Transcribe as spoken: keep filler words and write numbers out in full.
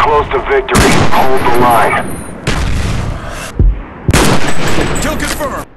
close to victory. Hold the line. Kill confirmed.